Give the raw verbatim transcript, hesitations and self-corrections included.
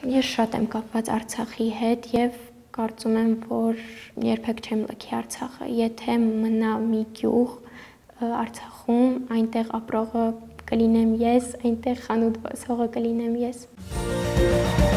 Ես շատ եմ կապված Արցախի հետ եւ կարծում եմ, որ երբեք չեմ լքի Արցախը, եթե մնա մի գյուղ Արցախում, այնտեղ ապրողը կլինեմ ես, այնտեղ խանութ բացողը կլինեմ ես։